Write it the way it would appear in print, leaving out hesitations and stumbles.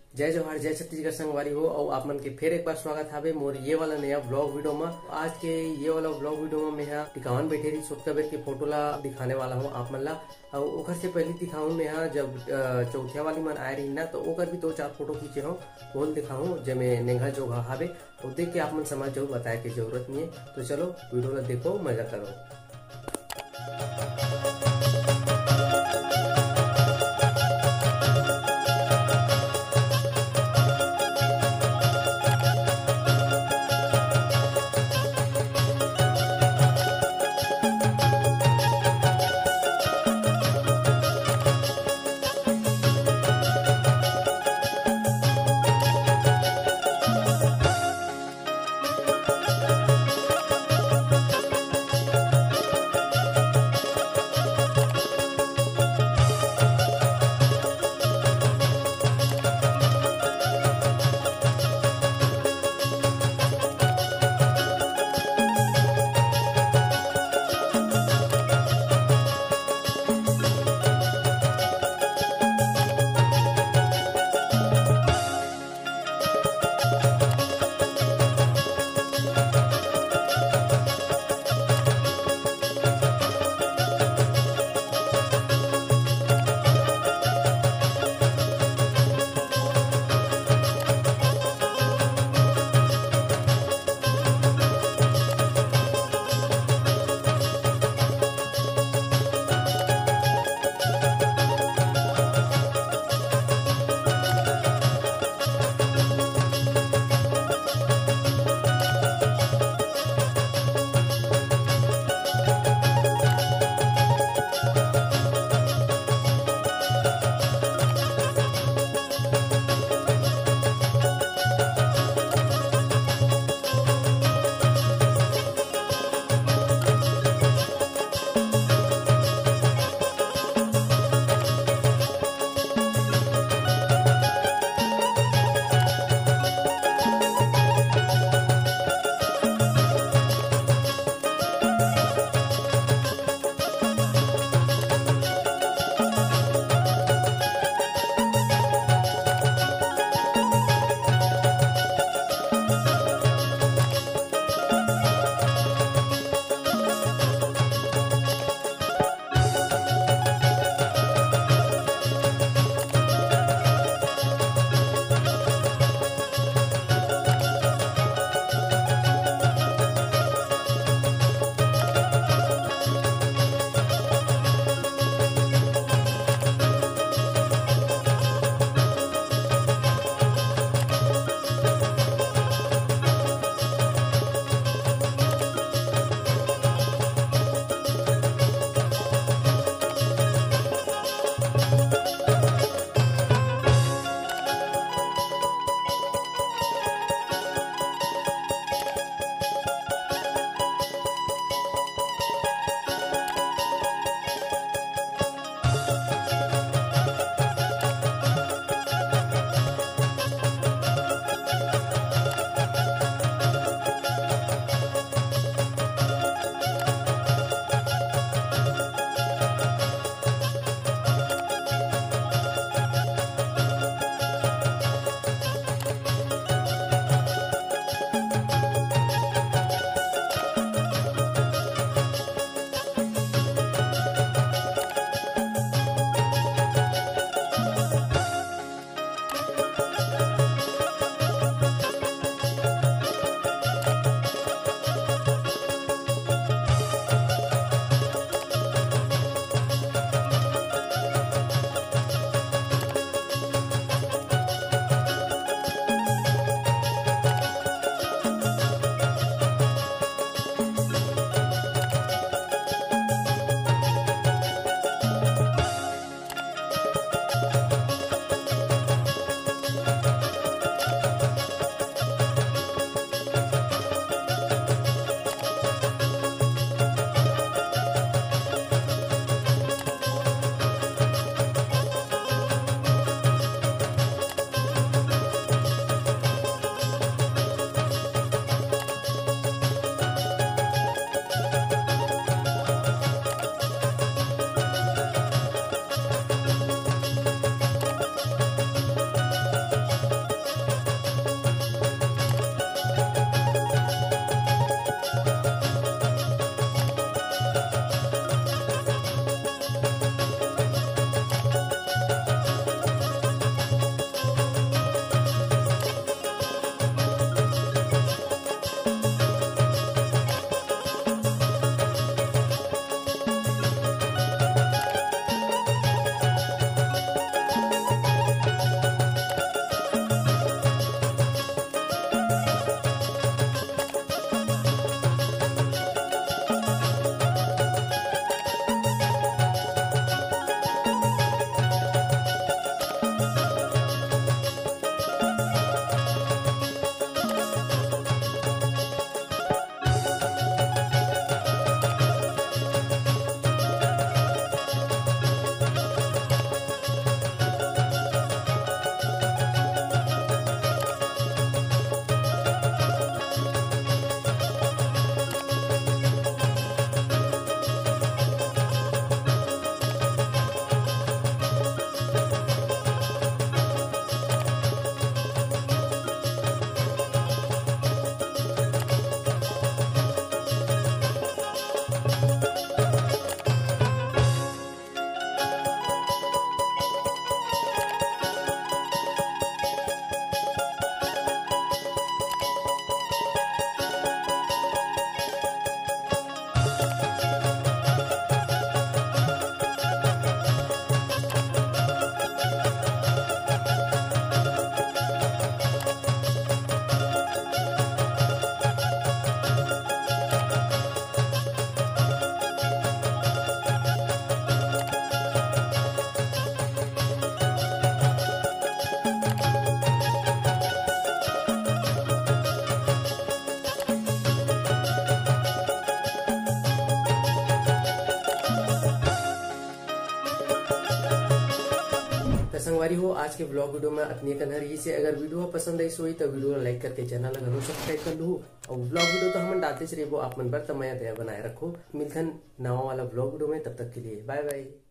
जय जोहार, जय छत्तीसगढ़ संगवारी हो। और आप मन के फिर एक बार स्वागत हावे मोर ये वाला नया ब्लॉग वीडियो में। आज के ये वाला ब्लॉग वीडियो में मैं यहाँ टिकावन बैठे रही सोत कबीर के फोटो ला दिखाने वाला हूँ आप मन ला। और ओकर से पहले दिखाऊं मैं यहाँ जब चौथिया वाली मन आए रही ना, तो ओकर भी 2-4 फोटो खींचे हूँ, वो दिखाऊं जेमे नेंगा जोगा हावे। तो देख के आप मन समझ जाओ, बताए की जरूरत नहीं है। तो चलो वीडियो ला देखो, मजा करो। संगवारी हो आज के ब्लॉग वीडियो में अपनी कन्हरी से अगर वीडियो पसंद आई सोई तो वीडियो लाइक करके चैनल जरूर सब्सक्राइब कर लू और ब्लॉग वीडियो तो हम डालते रहे वो आप मन पर तमया दया बनाए रखो। मिलथन नवा वाला ब्लॉग वीडियो में, तब तक के लिए बाय बाय।